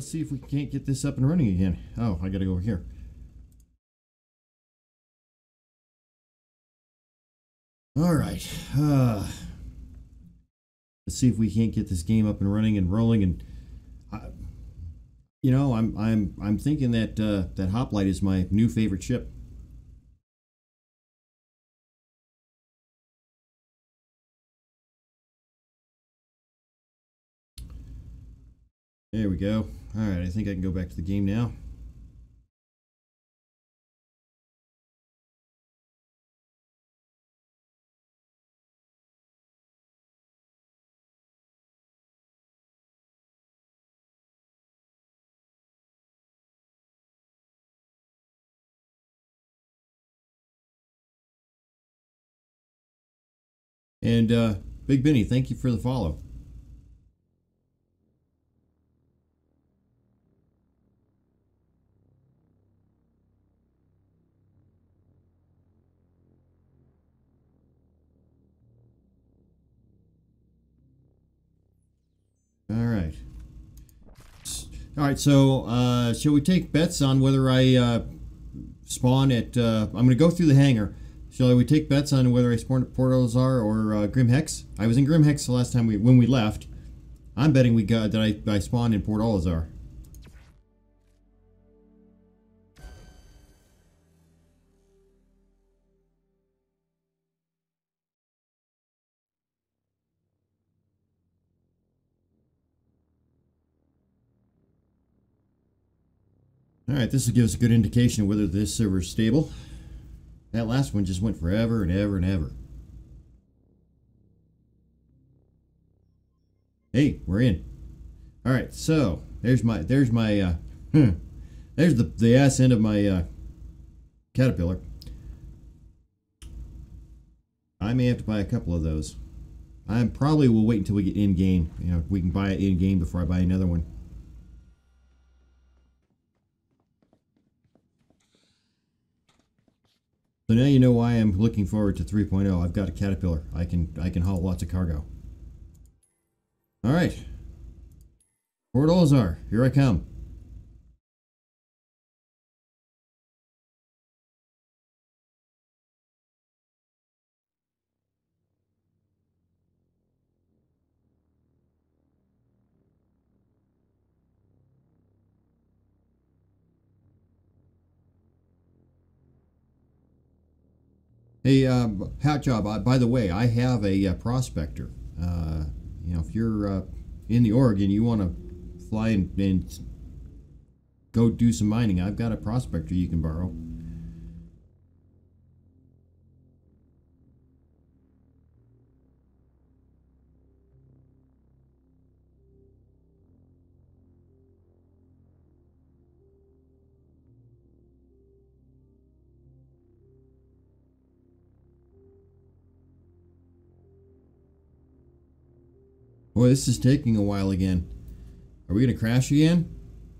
let's see if we can't get this up and running again. Oh, I gotta go over here. All right. Let's see if we can't get this game up and running and rolling. And you know, I'm thinking that that Hoplite is my new favorite ship. There we go. All right, I think I can go back to the game now. And Big Benny, thank you for the follow. All right, so shall we take bets on whether I spawn at... I'm going to go through the hangar. Shall we take bets on whether I spawn at Port Olisar or Grimm Hex? I was in Grimm Hex the last time when we left. I'm betting we got that I spawned in Port Olisar. Alright, this will give us a good indication of whether this server is stable. That last one just went forever and ever and ever. Hey, we're in. Alright, so there's the ass end of my caterpillar. I may have to buy a couple of those. I probably will wait until we get in game. You know, we can buy it in game before I buy another one. So now you know why I'm looking forward to 3.0. I've got a caterpillar. I can haul lots of cargo. All right, Port Olisar, here I come. Hey, hat job. By the way, I have a prospector. You know, if you're in the Oregon, you want to fly and go do some mining, I've got a prospector you can borrow. Boy, this is taking a while again. Are we going to crash again?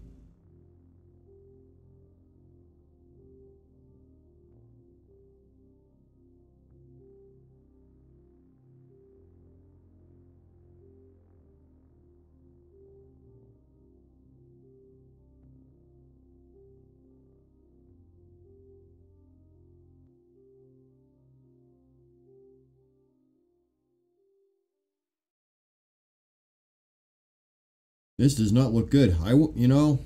This does not look good. You know,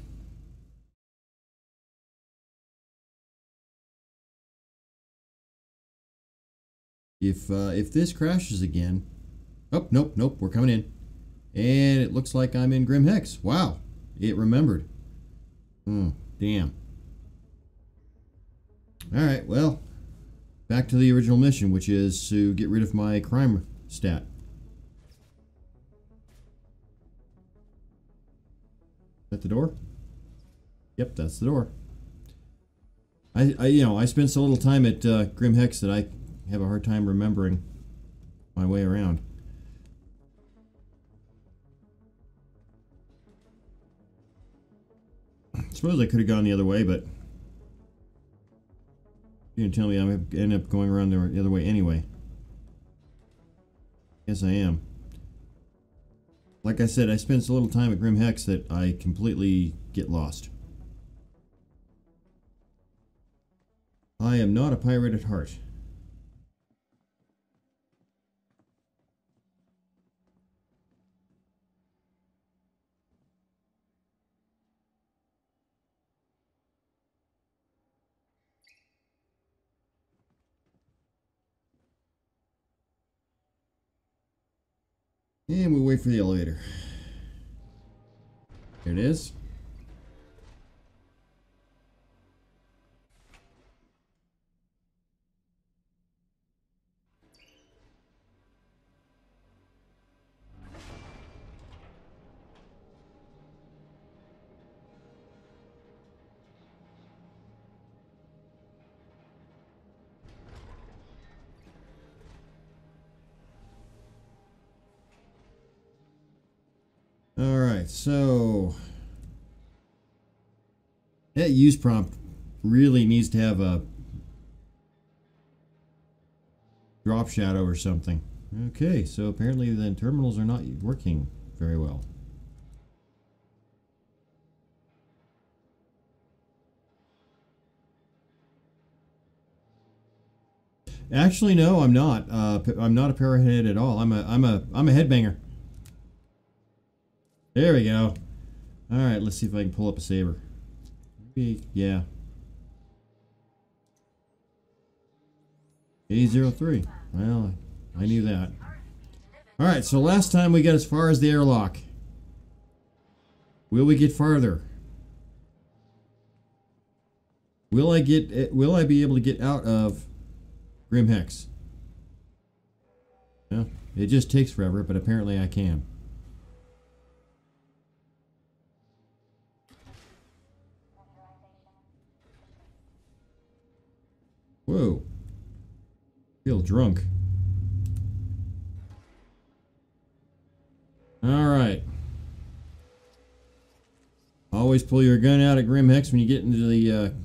if this crashes again, oh nope, we're coming in, and it looks like I'm in Grimm Hex. Wow, it remembered. Damn. All right, well, back to the original mission, which is to get rid of my crime stat. Is that the door? Yep, that's the door. You know, I spent so little time at Grimm Hex that I have a hard time remembering my way around. I suppose I could have gone the other way, but you're gonna tell me I'm gonna end up going around the other way anyway. Yes, I am. Like I said, I spend so little time at Grimm Hex that I completely get lost. I am not a pirate at heart. And we wait for the elevator. There it is. Alright, so that use prompt really needs to have a drop shadow or something. Okay, so apparently the terminals are not working very well. Actually, no, I'm not. I'm not a parahead at all. I'm a headbanger. There we go. All right, let's see if I can pull up a saber. Maybe, yeah. A03. Well, I knew that. All right, so last time we got as far as the airlock. Will we get farther? Will I be able to get out of Grimm Hex? Well, it just takes forever, but apparently I can. Whoa. Feel drunk. Alright. Always pull your gun out at Grimm Hex when you get into the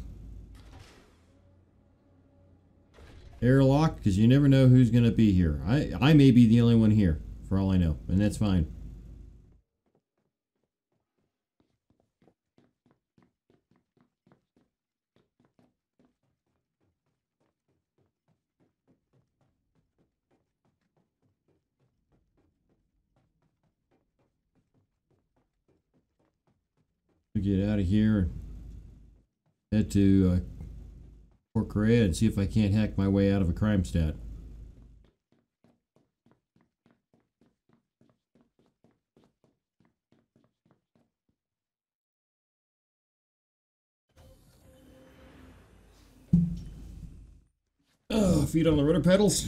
airlock, because you never know who's going to be here. I may be the only one here, for all I know, and that's fine. We get out of here, head to Port Olisar and see if I can't hack my way out of a crime stat. Oh, feet on the rudder pedals.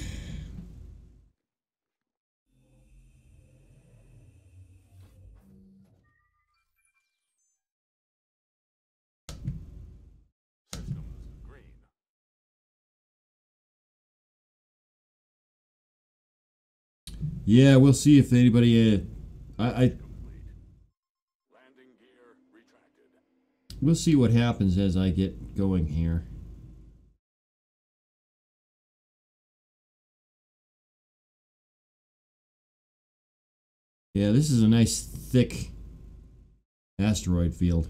Yeah, we'll see if anybody. We'll see what happens as I get going here. Yeah, this is a nice thick asteroid field.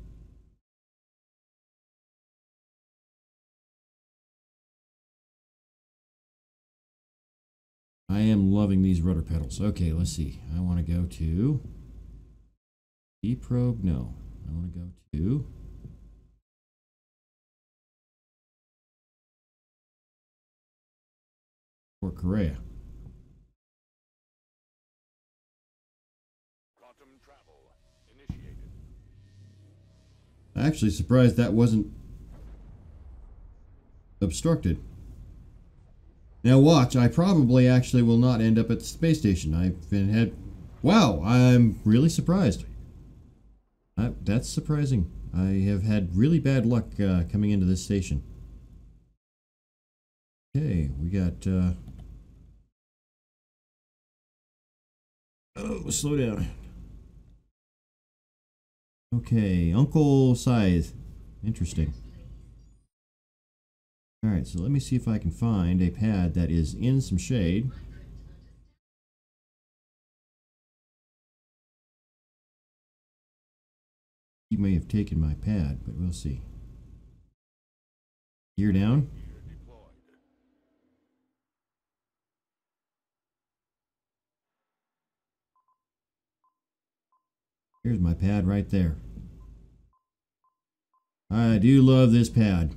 I am loving these rudder pedals. Okay, let's see. I want to go to E-probe. No, I want to go to Port Olisar. I'm actually surprised that wasn't obstructed. Now watch, I probably actually will not end up at the space station. I've been had... Wow, I'm really surprised. That's surprising. I have had really bad luck coming into this station. Okay, we got... Oh, slow down. Okay, Uncle Scythe. Interesting. Alright, so let me see if I can find a pad that is in some shade. He may have taken my pad, but we'll see. Gear down. Here's my pad right there. I do love this pad.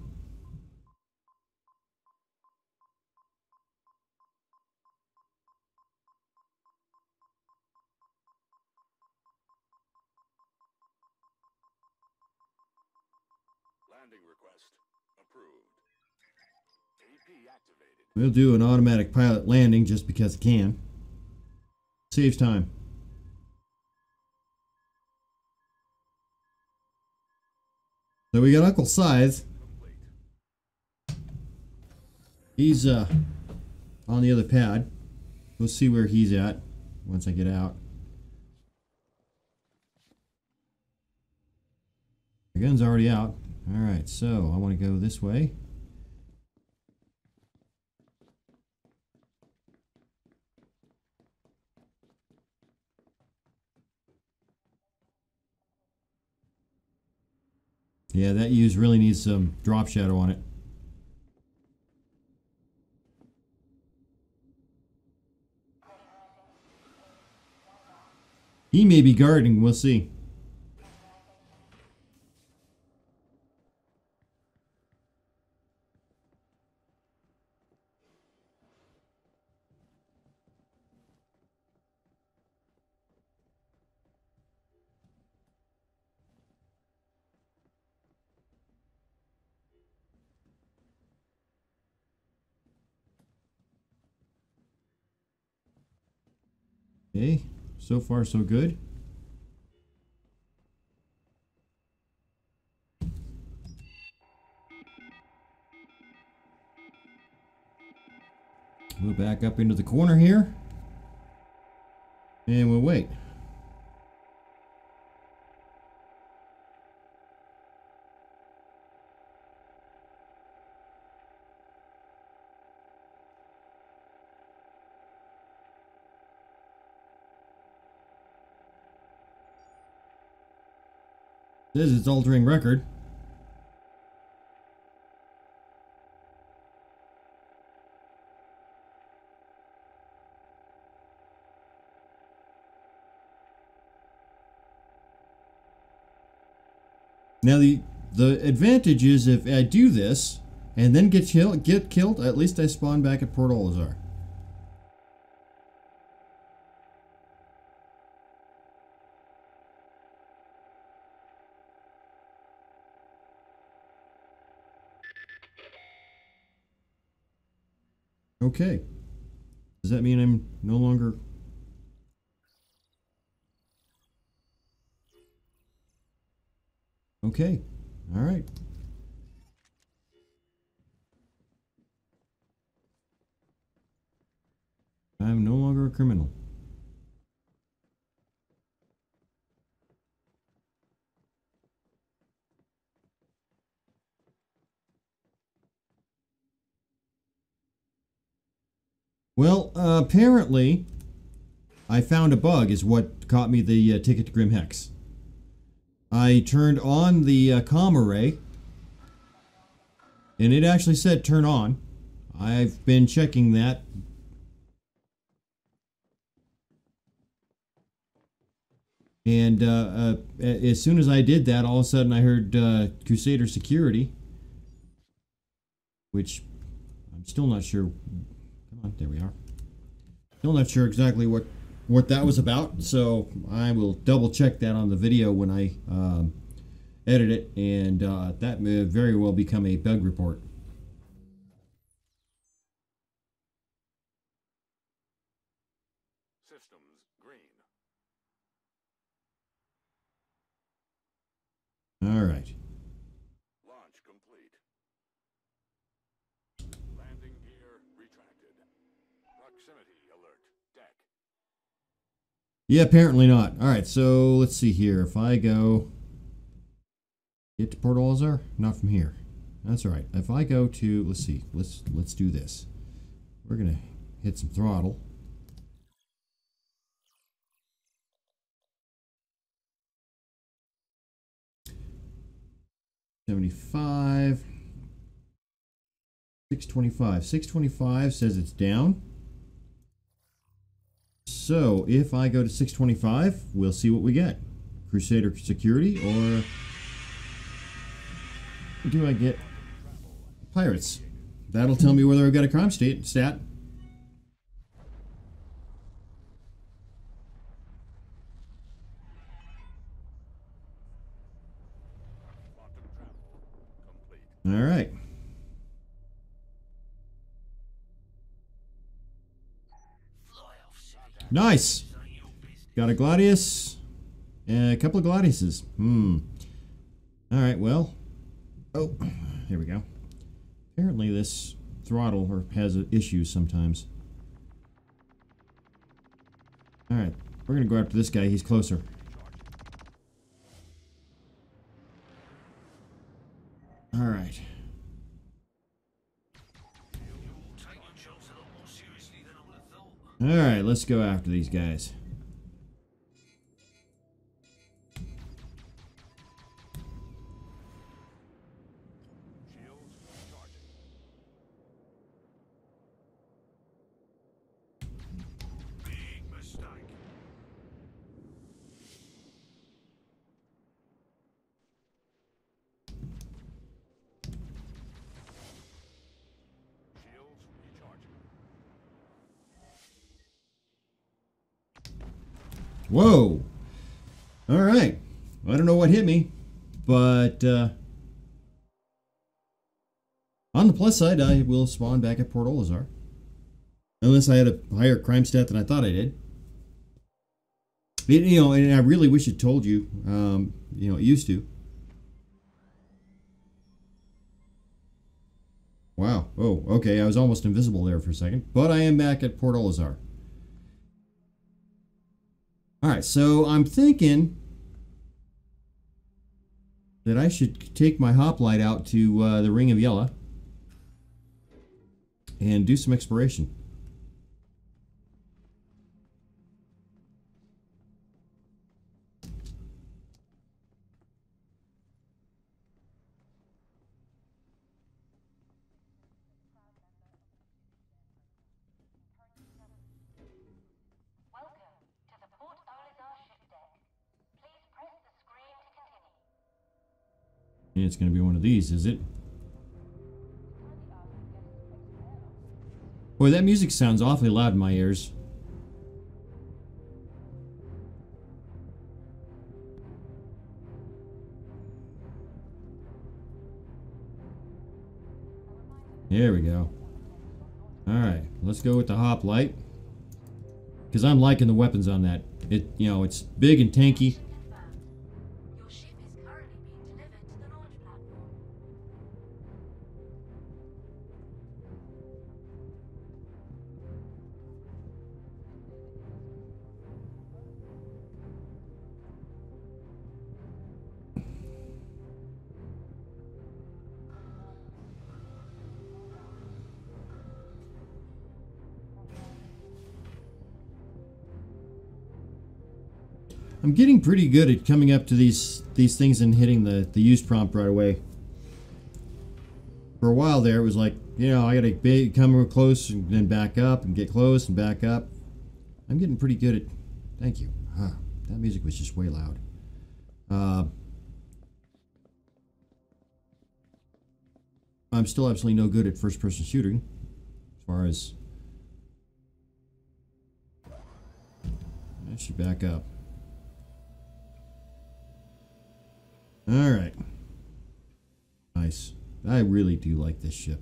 Landing request approved. AP activated. We'll do an automatic pilot landing just because it can. Saves time. So we got Uncle Scythe. He's on the other pad. We'll see where he's at once I get out. The gun's already out. Alright, so I want to go this way. Yeah, that use really needs some drop shadow on it. He may be guarding, we'll see. Okay, so far so good. We'll back up into the corner here. And we'll wait. Says it's altering record. Now the advantage is if I do this and then get killed, at least I spawn back at Port Olisar. Okay. Does that mean I'm no longer... Okay. All right. I'm no longer a criminal. Well, apparently, I found a bug is what caught me the ticket to Grimm Hex. I turned on the Comm Array, and it actually said turn on. I've been checking that. And as soon as I did that, all of a sudden I heard Crusader Security, which I'm still not sure. Come on, there we are. Still not sure exactly what that was about, so I will double check that on the video when I edit it, and that may very well become a bug report. Systems green. All right. Launch complete. Landing gear retracted. Proximity alert. Deck. Yeah, apparently not. All right, so let's see here. If I go get to Port Olisar, not from here. That's all right. If I go to, let's see, let's do this. We're gonna hit some throttle. 75. 625. 625 says it's down. So if I go to 625, we'll see what we get. Crusader security, or do I get pirates? That'll tell me whether I've got a crime stat. All right. Nice. Got a Gladius and a couple of Gladiuses. All right, well. Oh, here we go. Apparently this throttle has issues sometimes. All right, we're going to go after this guy. He's closer. All right. All right, let's go after these guys. Big mistake. Shields recharging. Whoa! All right. I don't know what hit me, but on the plus side, I will spawn back at Port Olisar. Unless I had a higher crime stat than I thought I did. You know, and I really wish it told you. You know, it used to. Wow. Oh, okay. I was almost invisible there for a second. But I am back at Port Olisar. Alright, so I'm thinking that I should take my Hoplite out to the Ring of Yela and do some exploration. Welcome to the Port Olisar ship deck. Please press the screen to continue. It's going to be one of these, is it? Boy, that music sounds awfully loud in my ears. There we go. Alright, let's go with the Hoplite. Because I'm liking the weapons on that. You know, it's big and tanky. Your ship is currently being delivered to the launch platform. I'm getting pretty good at coming up to these things and hitting the use prompt right away. For a while there, it was like, you know, I gotta come real close and then back up and get close and back up. I'm getting pretty good at. Thank you. That music was just way loud. I'm still absolutely no good at first-person shooting, as far as. I should back up. Alright. Nice. I really do like this ship.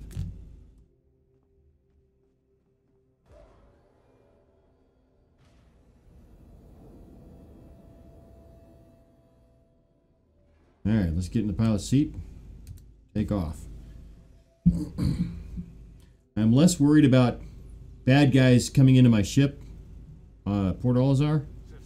Alright, let's get in the pilot's seat. Take off. I'm less worried about bad guys coming into my ship. Port Olisar.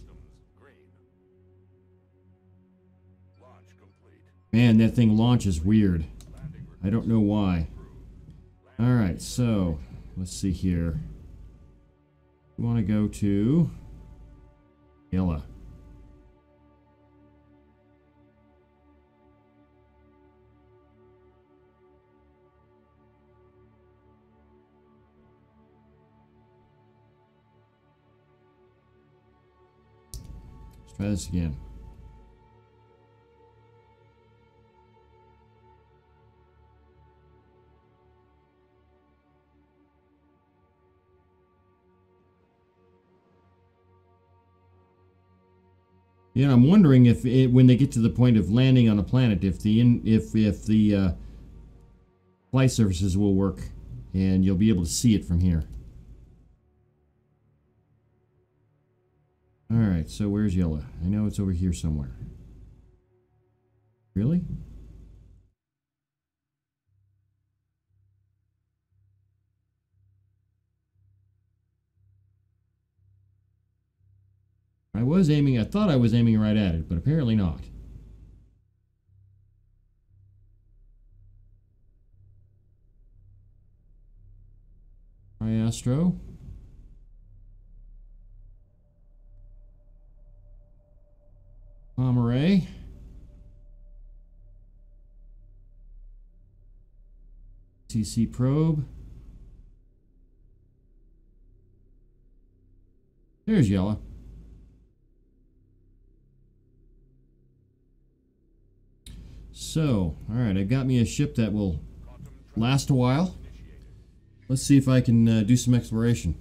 Man, that thing launches weird. I don't know why. Alright, so let's see here. We want to go to Yela. Try this again. Yeah, I'm wondering if when they get to the point of landing on a planet, if the flight surfaces will work, and you'll be able to see it from here. All right, so where's Yela? I know it's over here somewhere. Really? I thought I was aiming right at it, but apparently not. CryAstro. Comm Array. CC probe. There's Yela. So, alright, I've got me a ship that will last a while. Let's see if I can do some exploration.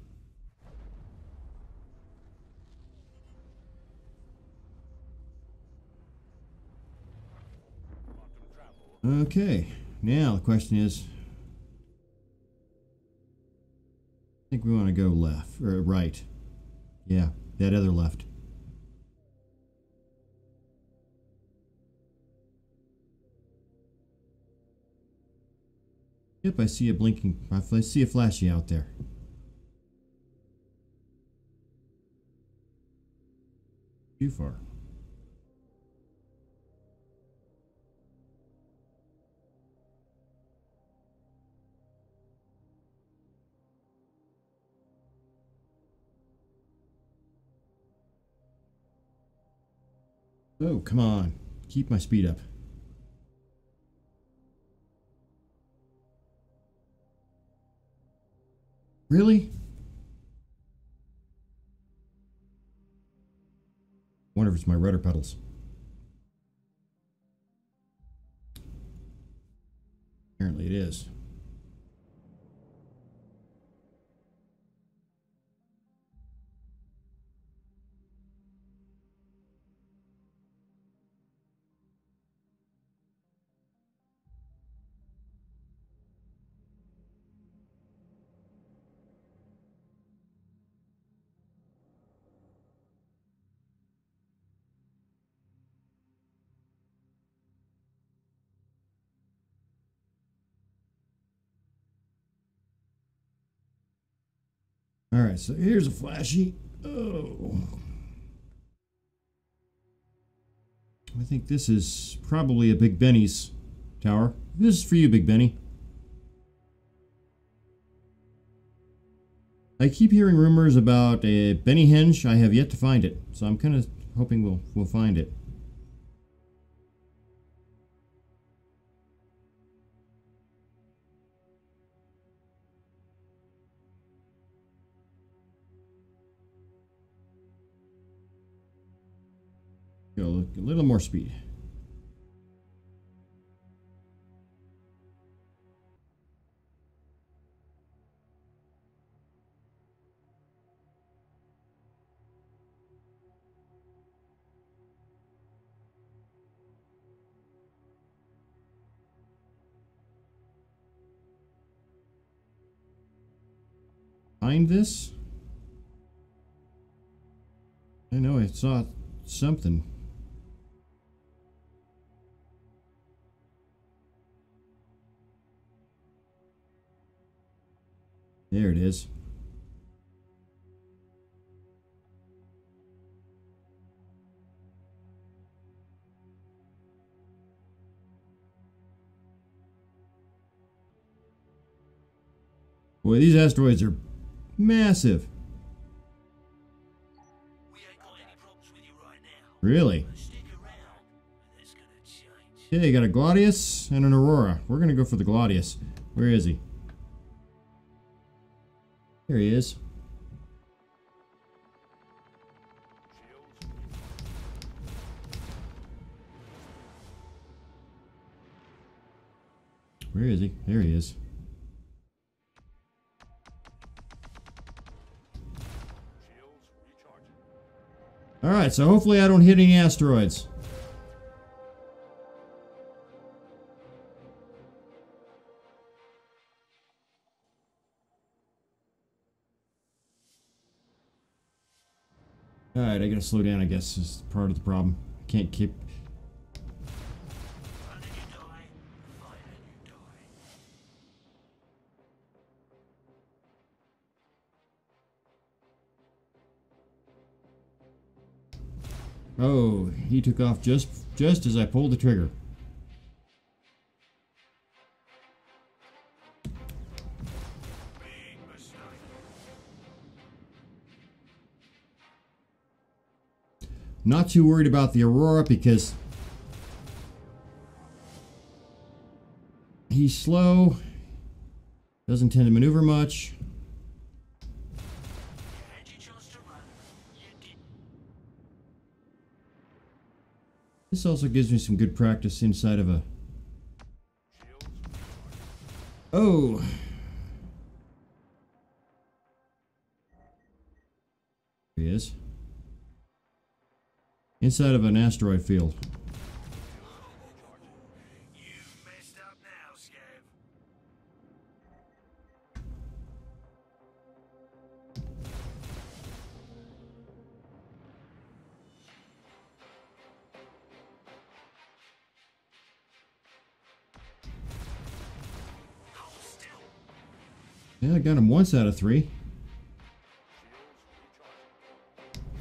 Okay, now the question is, I think we want to go left, or right. Yeah, that other left. Yep, I see a blinking, I see a flashy out there. Too far. Oh, come on. Keep my speed up. Really? Wonder if it's my rudder pedals. Apparently it is. Alright, so here's a flashy. Oh. I think this is probably a Big Benny's tower. This is for you, Big Benny. I keep hearing rumors about a Benny Henge. I have yet to find it, so I'm kind of hoping we'll find it. Go a little more speed. Find this? I know I saw something. There it is. Boy, these asteroids are massive. We ain't got any problems with you right now. Really? Stick around, and it's gonna change. Yeah, you got a Gladius and an Aurora. We're gonna go for the Gladius. Where is he? There he is. Shields recharging. Where is he? There he is. Shields recharging. Alright, so hopefully I don't hit any asteroids. Alright, I gotta slow down, I guess, is part of the problem. Can't keep... Run and you die. Fight and you die. Oh, he took off just as I pulled the trigger. Big mistake. Not too worried about the Aurora because he's slow, doesn't tend to maneuver much. You had your chance to run. You didn't. This also gives me some good practice inside of a... Shields recharging. Oh! Here he is. Inside of an asteroid field. You've messed up now, Scav. Hold still. Yeah, I got him once out of 3. Shields recharging.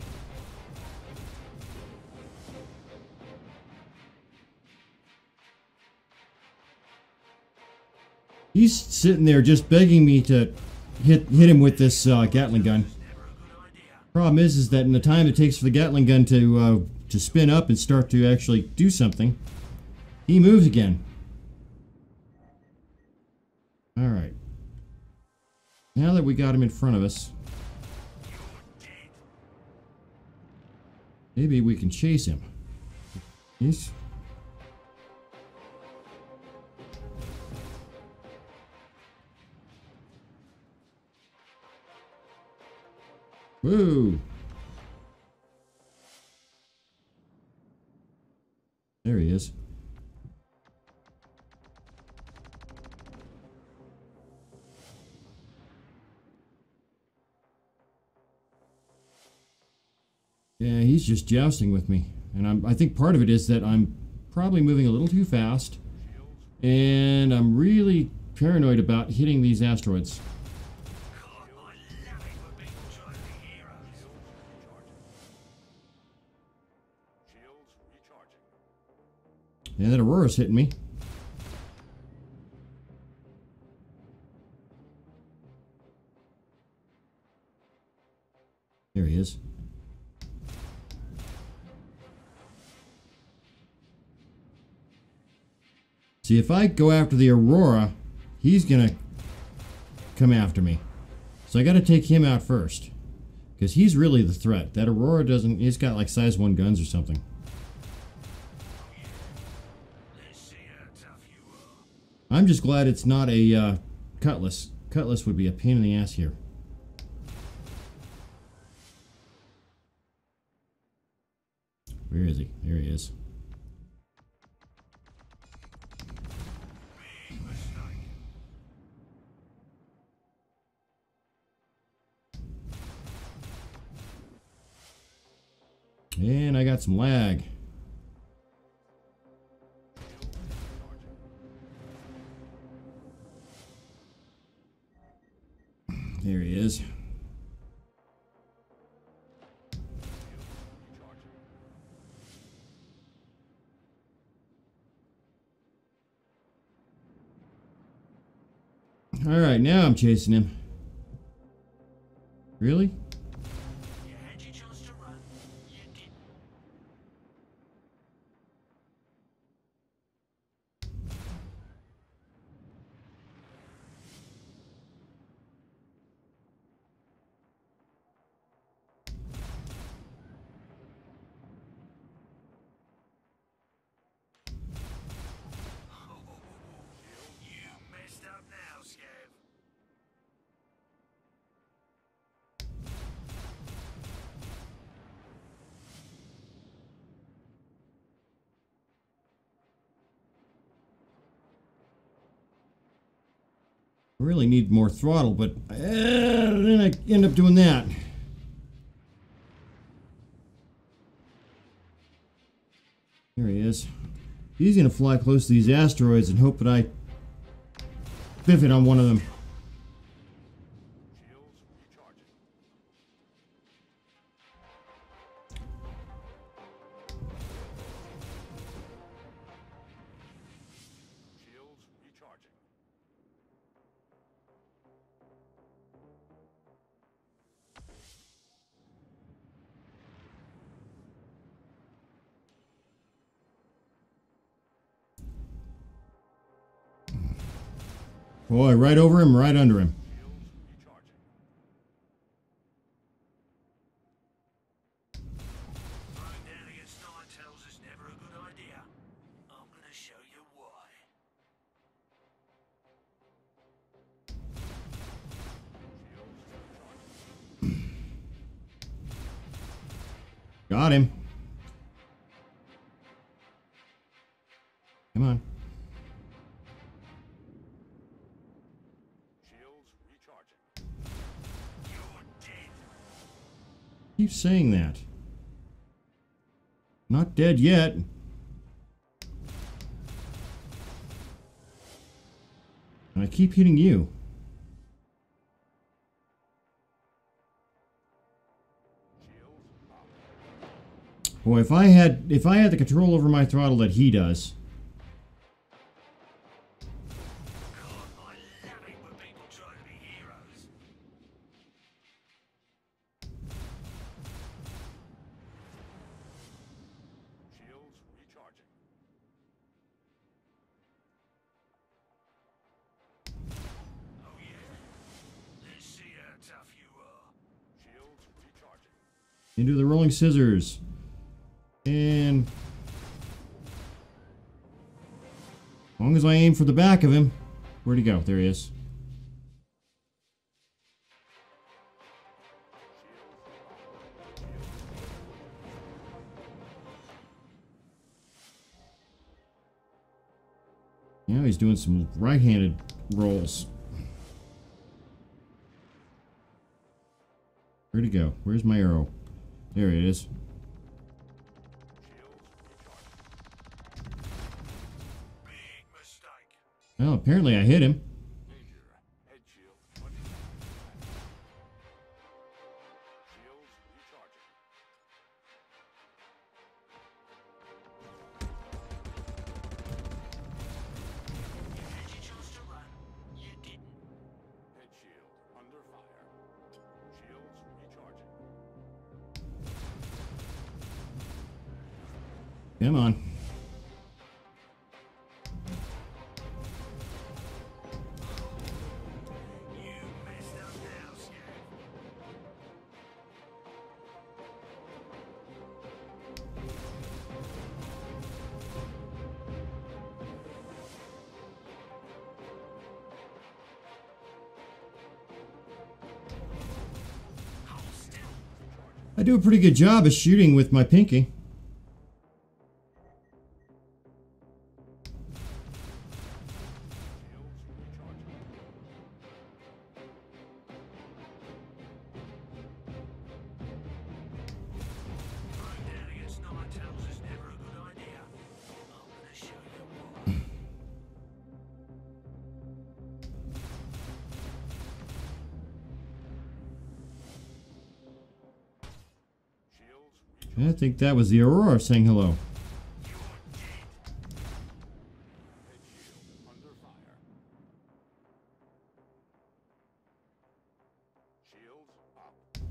He's sitting there just begging me to hit him with this Gatling gun. Never a good idea. Problem is that in the time it takes for the Gatling gun to spin up and start to actually do something, he moves again. All right. Now that we got him in front of us, You're dead. maybe we can chase him. He's... Woo! There he is. Yeah, he's just jousting with me. And I think part of it is that I'm probably moving a little too fast. And I'm really paranoid about hitting these asteroids. God, I love it when people try to be heroes. Shields recharging. Yeah, that Aurora's hitting me. There he is. See, if I go after the Aurora, he's gonna come after me. So I gotta take him out first. Because he's really the threat. That Aurora doesn't... He's got like size 1 guns or something. Let's see how tough you are. I'm just glad it's not a Cutlass. Cutlass would be a pain in the ass here. Where is he? There he is. Big mistake. And I got some lag. There he is. Alright, now I'm chasing him. Really? You had your chance to run. You didn't. You really need more throttle, but then I end up doing that. There he is. He's gonna fly close to these asteroids and hope that I biff it on one of them. Shields recharging. Shields recharging. Boy, right over him, right under him. Shields recharging. Throwing down against nine tails is never a good idea. I'm gonna show you why. Shields recharging. Got him. Come on. Shields recharging. You're dead. Keep saying that. Not dead yet. And I keep hitting you. Shields up. Boy, if I had the control over my throttle that he does. God, I love it when people try to be heroes. Shields recharging. Oh yeah? Let's see how tough you are. Shields recharging. Into the rolling scissors. And as long as I aim for the back of him. Where'd he go? There he is. Now he's doing some right-handed rolls. Where'd he go? Where's my arrow? There it is. Shields recharging. Big mistake. Well, apparently I hit him. Danger. Head shield 20. Shields recharging. You had your chance to run. You didn't. Head shield under fire. Shields recharging. Come on. You messed up now, Scav. Hold still. I do a pretty good job of shooting with my pinky. Shields recharging. Throwing down against nine tails is never a good idea. I'm gonna show you why. Shields recharging. I think that was the Aurora saying hello. You're dead. Head shield under fire. Shields up.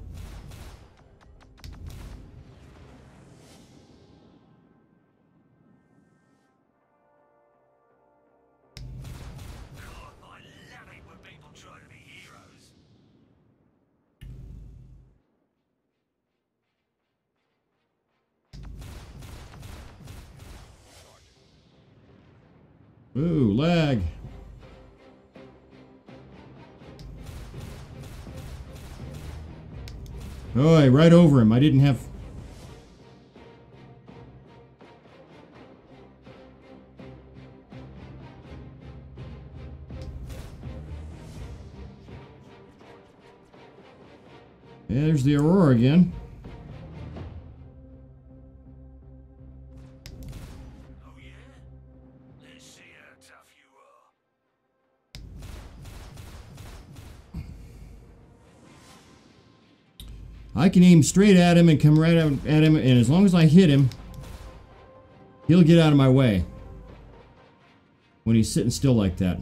God, I love it when people try to be heroes. Ooh, lag. Oh, right over him. I didn't have... Yeah, there's the Aurora again. Oh yeah? Let's see how tough you are. I can aim straight at him and come right at him, and as long as I hit him, he'll get out of my way when he's sitting still like that.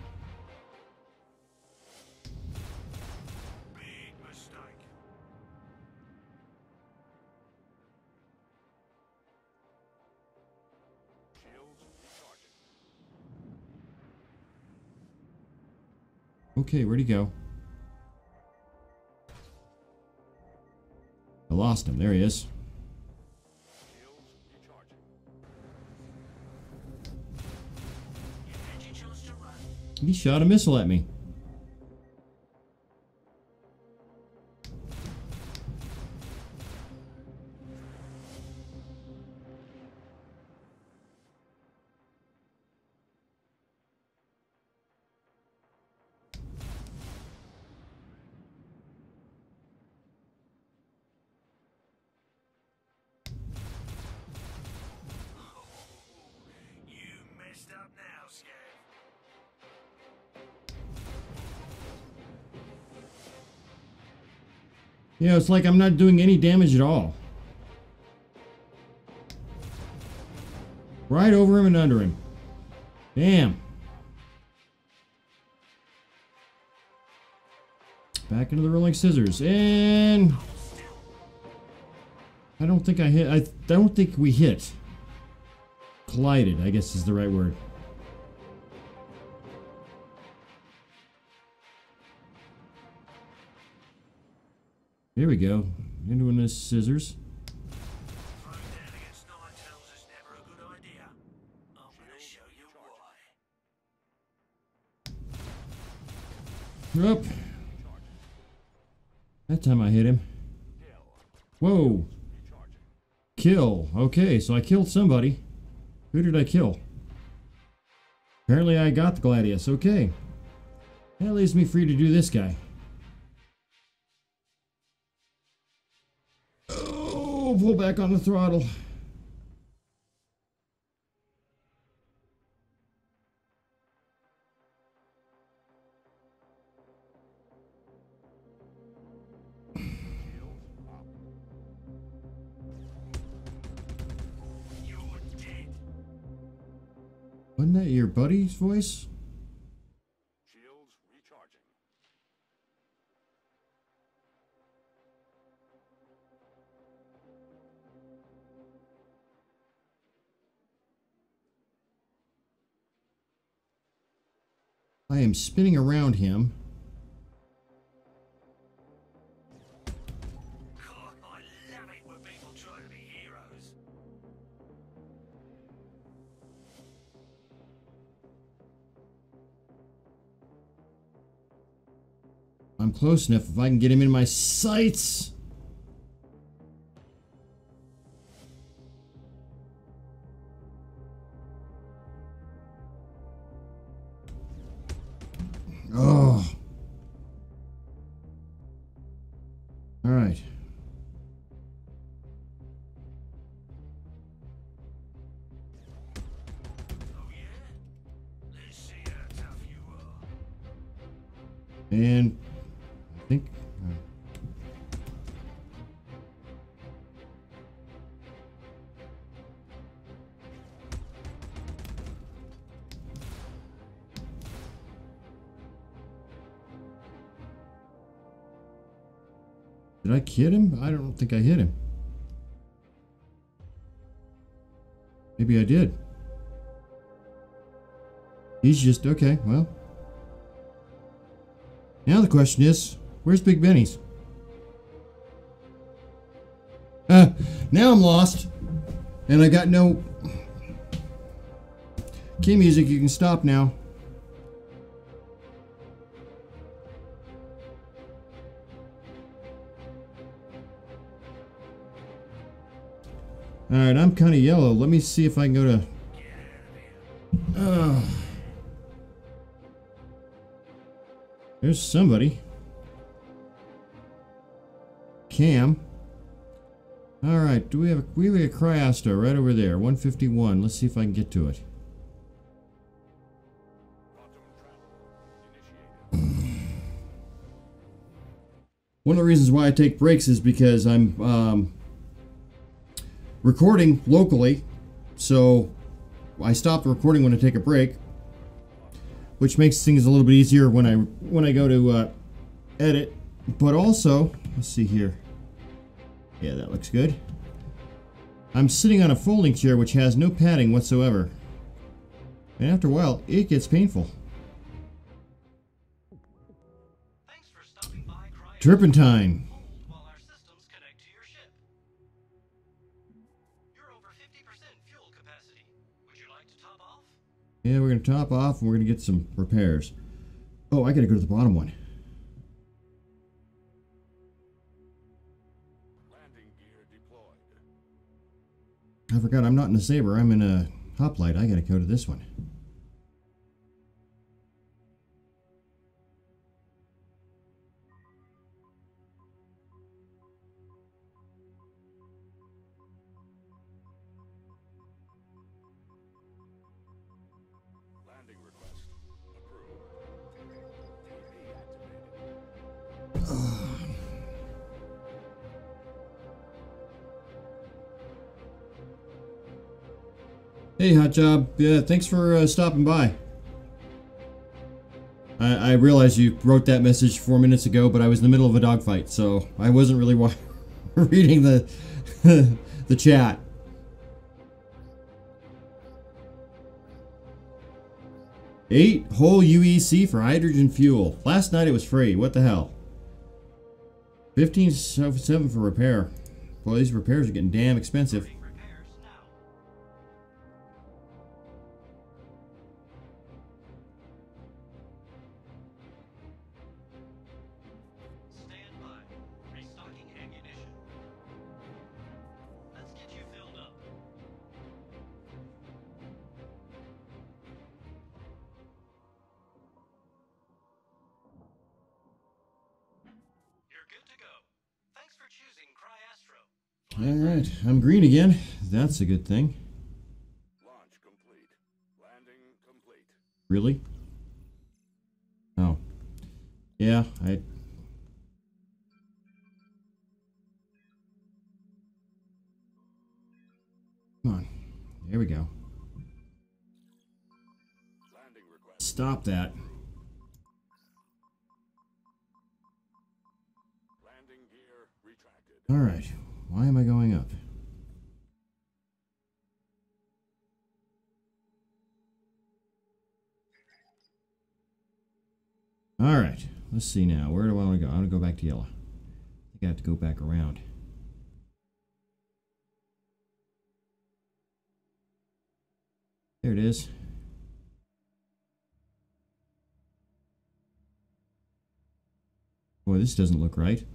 Big mistake. Shields recharging. Okay, where'd he go? I lost him. There he is. Shields recharging. You had your chance to run. He shot a missile at me. You messed up now, Scav. Yeah, it's like I'm not doing any damage at all. Right over him and under him. Damn. Back into the rolling scissors. And I don't think I hit. I don't think we hit. Collided, I guess is the right word. Here we go. Into one of the scissors. Throwing down against nine tails is never a good idea. I'm gonna show you why. Up. That time I hit him. Whoa. Recharging. Kill. Okay, so I killed somebody. Who did I kill? Apparently I got the Gladius. Okay. That leaves me free to do this guy. Oh, pull back on the throttle. You're dead. Wasn't that your buddy's voice? Shields recharging. I am spinning around him. God, I love it when people try to be heroes. I'm close enough if I can get him in my sights. Oh. All right. Oh yeah? Let's see how tough you are. And I think did I hit him? I don't think I hit him. Maybe I did. He's just okay, well. Now the question is, where's Big Benny's? Now I'm lost. And I got no key music. You can stop now. Alright, I'm kind of yellow. Let me see if I can go to... There's somebody. cam. Alright, we have a CryAstro right over there, 151. Let's see if I can get to it. One of the reasons why I take breaks is because I'm recording locally, so I stop the recording when I take a break, which makes things a little bit easier when I go to edit. But also, let's see here. Yeah, that looks good. I'm sitting on a folding chair which has no padding whatsoever, and after a while, it gets painful. Thanks for stopping by CryAstro. Turpentine. Hold while our systems connect to your ship. You're over 50% fuel capacity. Would you like to top off? Yeah, we're gonna top off and we're gonna get some repairs. Oh, I gotta go to the bottom one. Landing gear deployed. I forgot I'm not in a Saber, I'm in a Hoplite. I gotta go to this one. Landing request approved. Hey, Hot Job. Yeah, thanks for stopping by. I realized you wrote that message 4 minutes ago, but I was in the middle of a dogfight, so I wasn't really reading the the chat. Eight whole UEC for hydrogen fuel. Last night it was free. What the hell? 15.7 for repair. Well, these repairs are getting damn expensive. Starting repairs now. Stand by. Restocking ammunition. Let's get you filled up. You're good to go. Thanks for choosing CryAstro. Alright, I'm green again. That's a good thing. Launch complete. Landing complete. Really? Oh. Yeah, Come on. There we go. Landing request. Stop that. Landing gear retracted. Alright. Why am I going up? Alright. Let's see now. Where do I want to go? I want to go back to Yela. I think I have to go back around. There it is. Boy, this doesn't look right.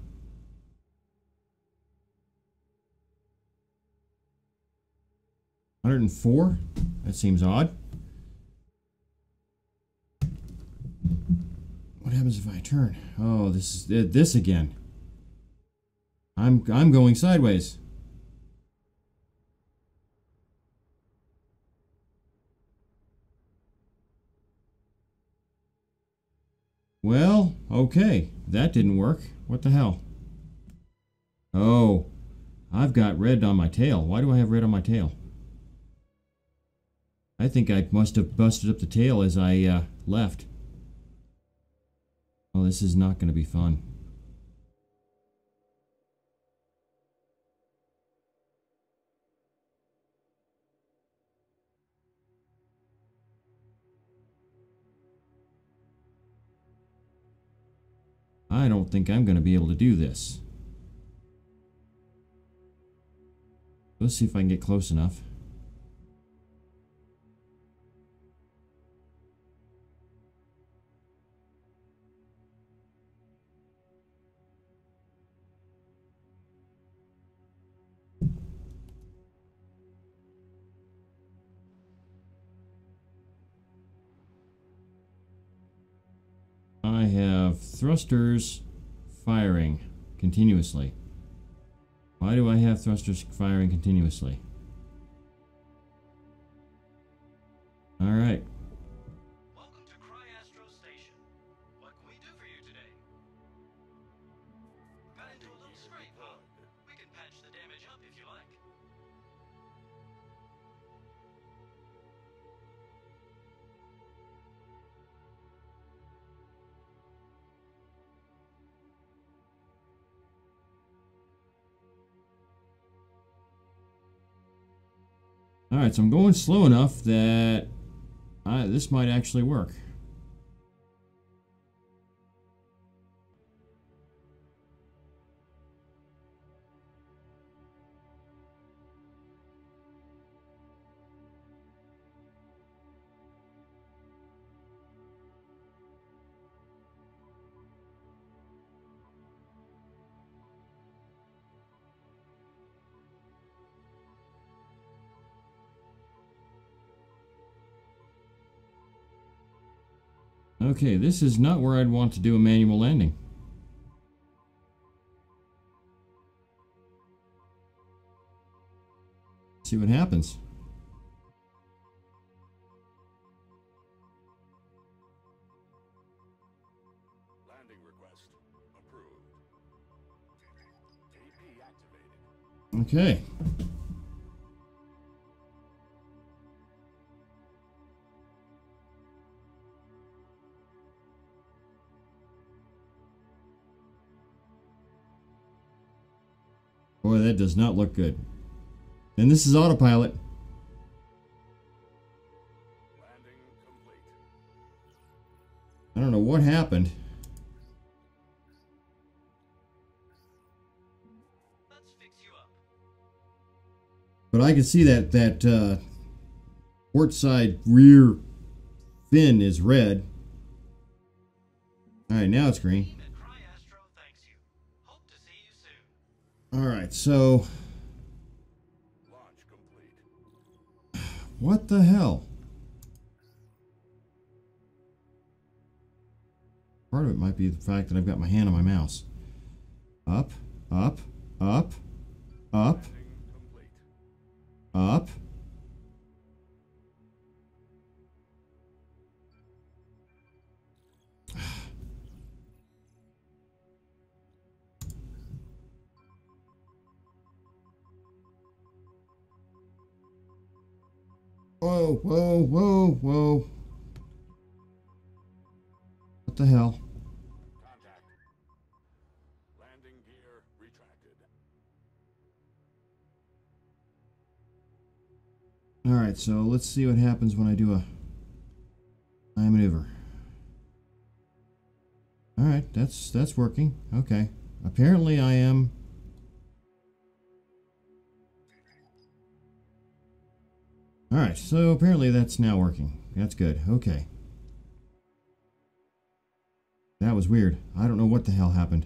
$104? That seems odd. What happens if I turn? Oh, this is this again. I'm going sideways. Well, okay. That didn't work. What the hell? Oh, I've got red on my tail. Why do I have red on my tail? I think I must have busted up the tail as I left. Oh, this is not going to be fun. I don't think I'm going to be able to do this. Let's see if I can get close enough. I have thrusters firing continuously. Why do I have thrusters firing continuously? Alright. Welcome to CryAstro Station. What can we do for you today? Got into a little scrape, huh? We can patch the damage up if you like. Alright, so I'm going slow enough that this might actually work. Okay, this is not where I'd want to do a manual landing. See what happens. Landing request approved. TP activated. Okay. Boy, that does not look good. And this is autopilot. Landing complete. I don't know what happened. Let's fix you up. But I can see that port side rear fin is red. Alright, now it's green. Team at CryAstro thanks you. Hope to see you soon. Alright, so Launch complete. what the hell? Part of it might be the fact that I've got my hand on my mouse. Up, up, up, up, Landing complete. up. Whoa, whoa, whoa, whoa. What the hell? Contact. Landing gear retracted. Alright, so let's see what happens when I do a eye maneuver. Alright, that's working. Okay. Apparently I am... Alright, so apparently that's now working. That's good. Okay. That was weird. I don't know what the hell happened.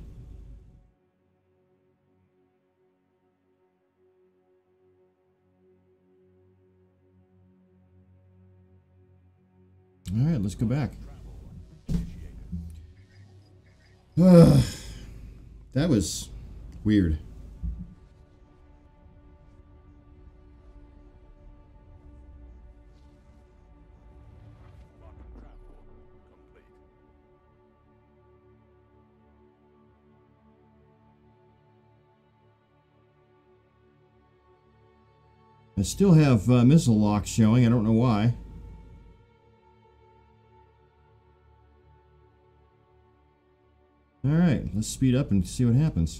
Alright, let's go back. That was weird. Lock and travel complete. I still have missile locks showing. I don't know why. Alright, let's speed up and see what happens.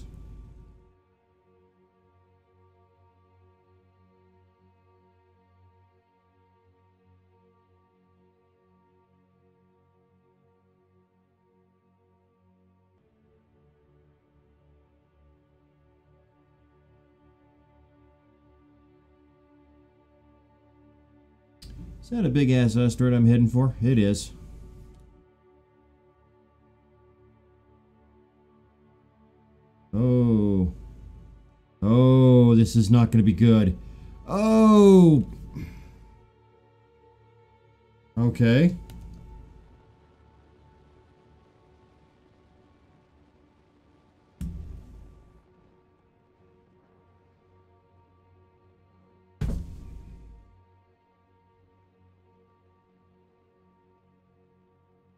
Is that a big ass asteroid I'm heading for? It is. Oh. Oh, this is not going to be good. Oh. Okay.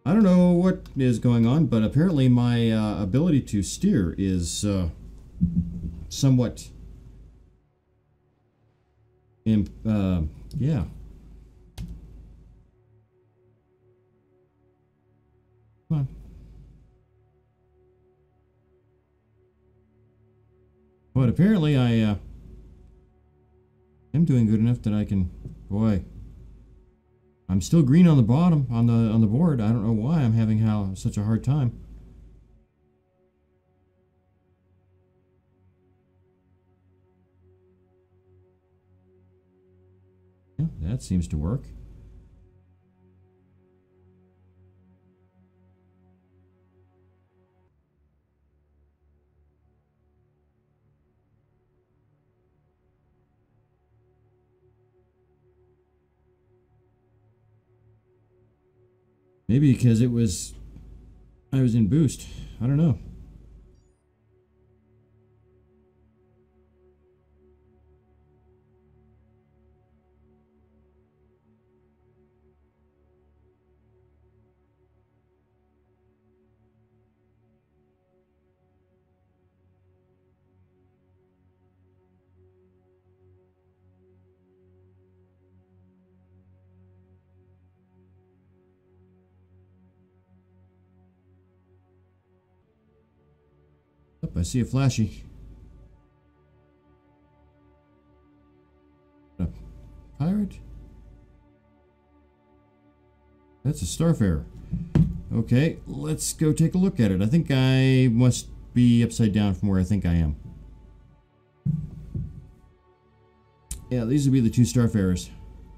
I don't know what is going on, but apparently my ability to steer is somewhat... yeah. Come on. But apparently I am doing good enough that I can... Boy. I'm still green on the bottom, on the board. I don't know why I'm having such a hard time. Yeah, that seems to work. Maybe because I was in boost. I don't know. Oh, I see a flashy. A pirate? That's a Starfarer. Okay, let's go take a look at it. I think I must be upside down from where I think I am. Yeah, these would be the two Starfarers.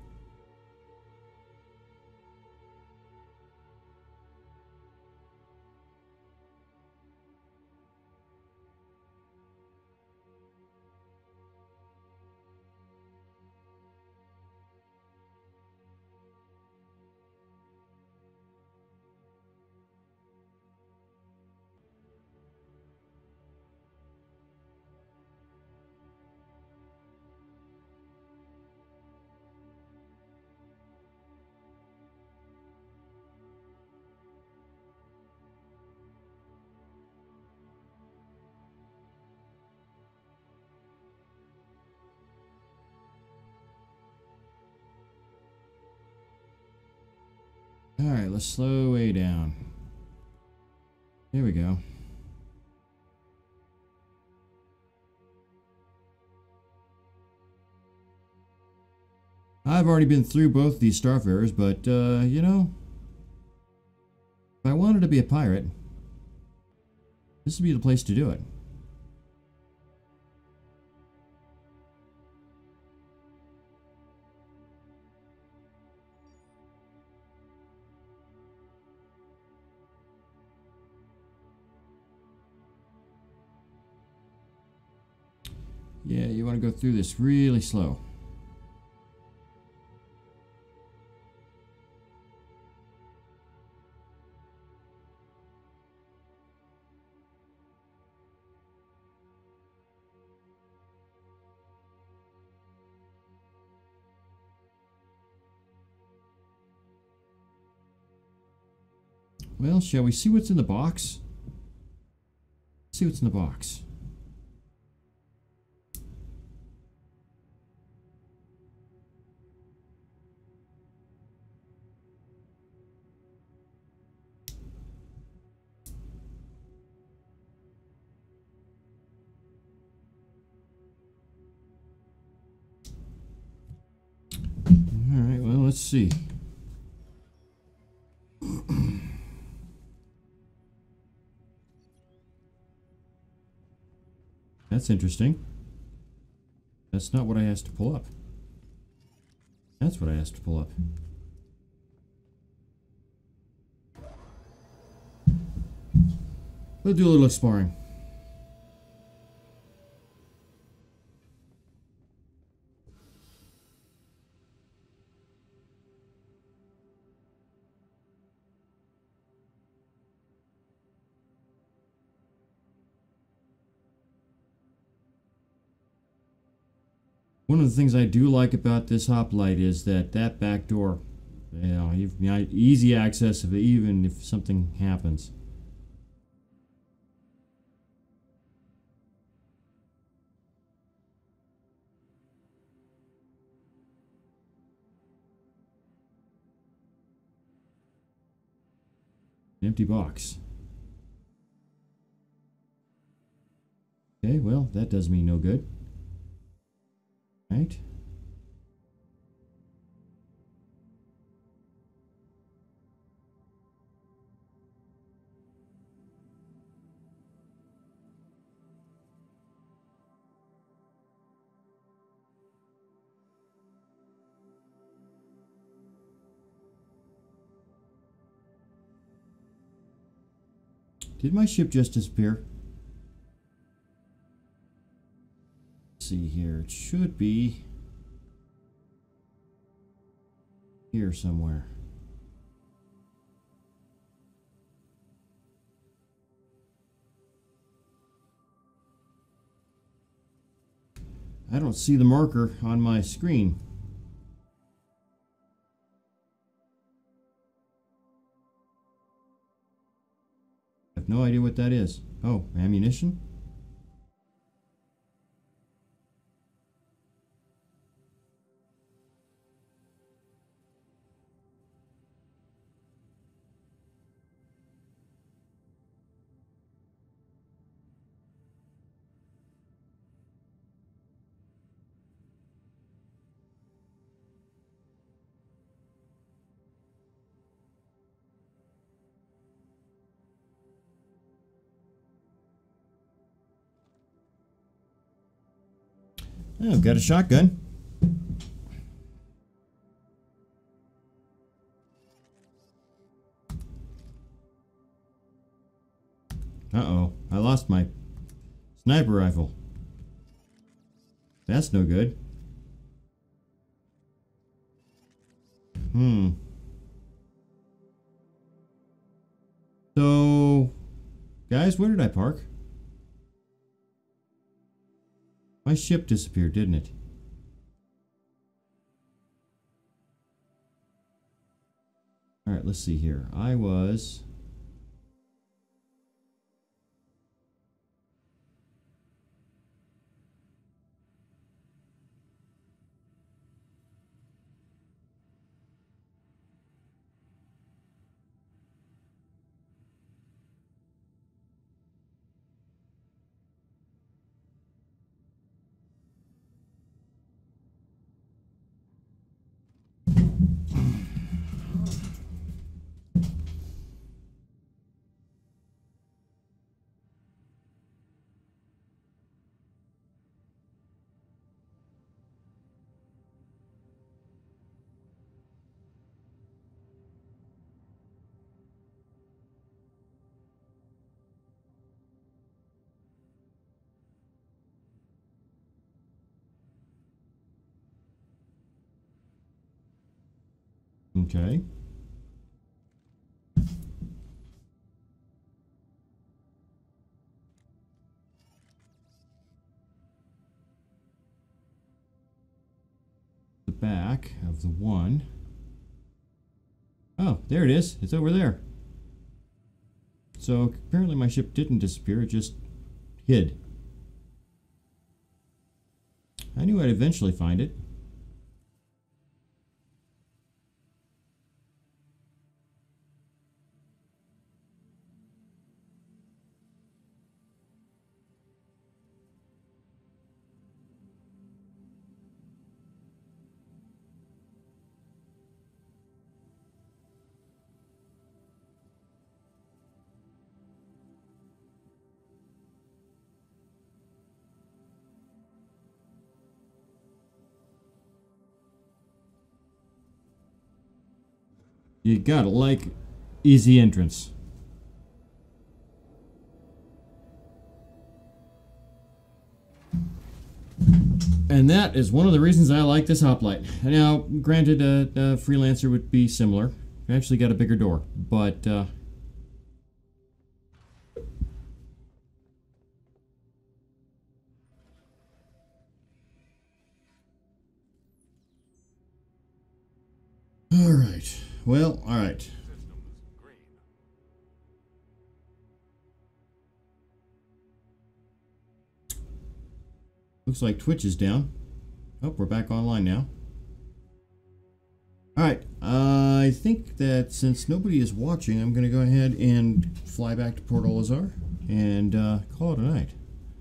Alright, let's slow way down. There we go. I've already been through both these Starfarers, but, you know, if I wanted to be a pirate, this would be the place to do it. Yeah, you want to go through this really slow. Well, shall we see what's in the box? Let's see what's in the box. Alright, well, let's see. That's interesting. That's not what I asked to pull up. That's what I asked to pull up. We'll do a little exploring. One of the things I do like about this Hoplite is that back door Easy access if even if something happens. An empty box. Okay, well, that does me no good. Right? Did my ship just disappear? Let's see here. It should be here somewhere. I don't see the marker on my screen. I have no idea what that is. Oh, ammunition? Oh, I've got a shotgun. Uh-oh, I lost my sniper rifle. That's no good. So, guys, where did I park? My ship disappeared, didn't it? Alright, let's see here. I was... Okay. The back of the one. Oh, there it is. It's over there. So apparently my ship didn't disappear, it just hid. I knew I'd eventually find it. You gotta like easy entrance. And that is one of the reasons I like this hoplite. Now, granted, a freelancer would be similar. I actually got a bigger door, but All right. Well, all right. Systems green. Looks like Twitch is down. Oh, we're back online now. All right. I think that since nobody is watching, I'm going to go ahead and fly back to Port Olisar and call it a night.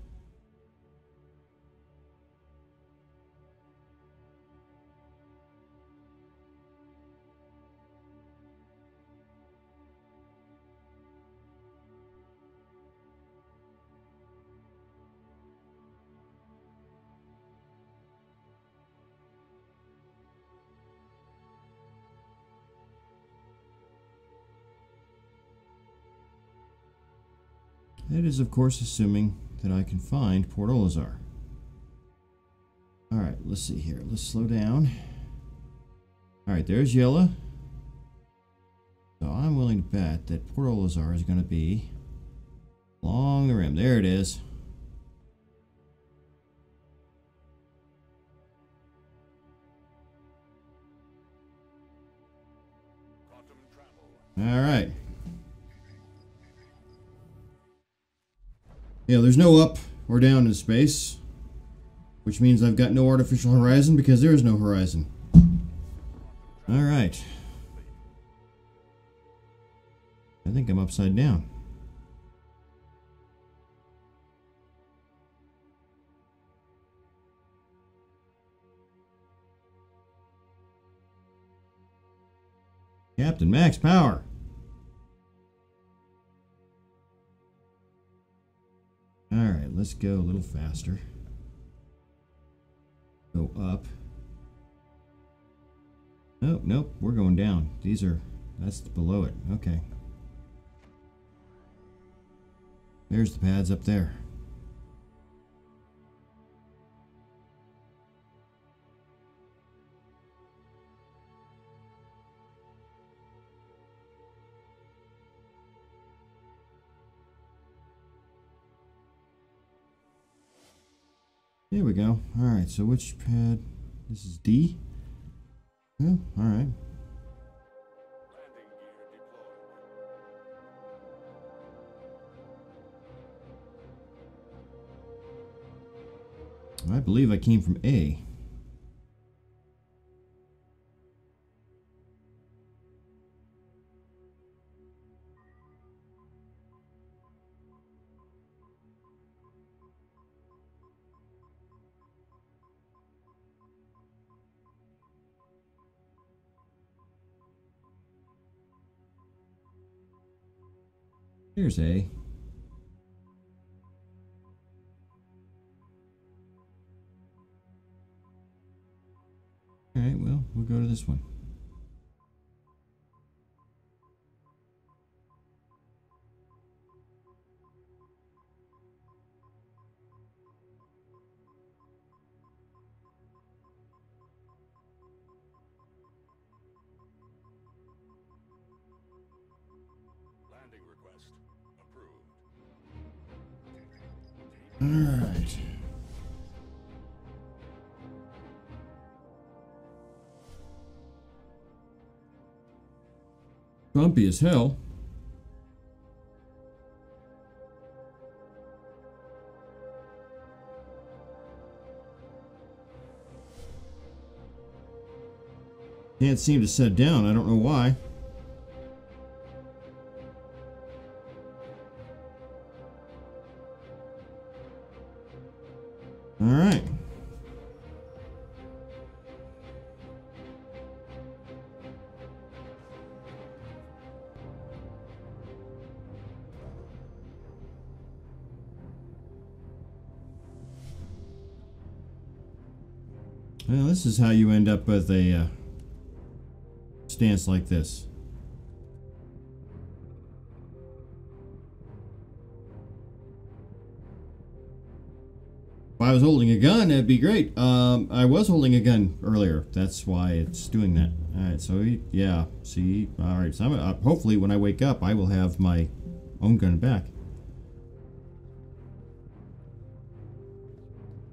That is, of course, assuming that I can find Port Olisar. All right, let's see here. Let's slow down. All right, there's Yela. So I'm willing to bet that Port Olisar is going to be along the rim. There it is. Quantum travel. All right. Yeah, there's no up or down in space, which means I've got no artificial horizon because there is no horizon. All right. I think I'm upside down. Captain, max power. Alright, let's go a little faster. Go up. Nope, nope, we're going down. That's below it. Okay. There's the pads up there. There we go. Alright, so which pad? This is D? Oh, alright. Landing gear deployed. I believe I came from A. Here's A. Alright, well, we'll go to this one. Landing request approved. Alright. Bumpy as hell. Can't seem to set down. I don't know why. All right. Well, this is how you end up with a stance like this. If I was holding a gun, that'd be great. I was holding a gun earlier. That's why it's doing that. All right, so yeah, see, all right. So hopefully, when I wake up, I will have my own gun back.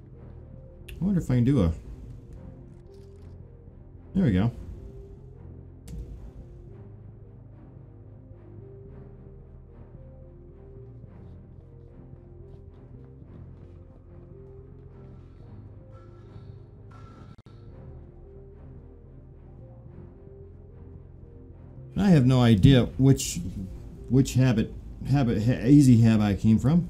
I wonder if I can do a. There we go. have no idea which easy hab I came from.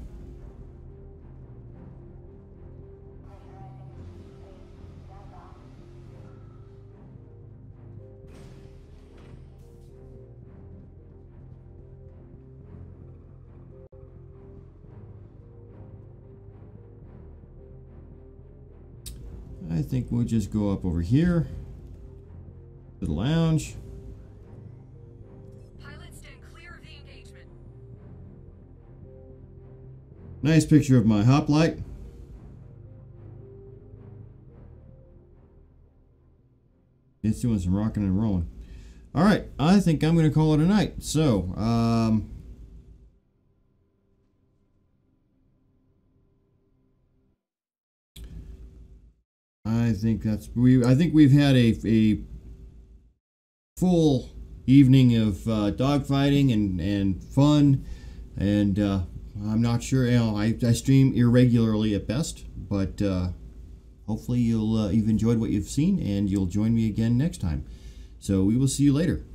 I think we'll just go up over here to the lounge. Pilots stand clear of the engagement. Nice picture of my hoplite. It's doing some rocking and rolling. All right, I think I'm going to call it a night. So, I think we've had a full evening of dogfighting and fun, and I'm not sure. You know, I stream irregularly at best, but hopefully you've enjoyed what you've seen, and you'll join me again next time. So we will see you later.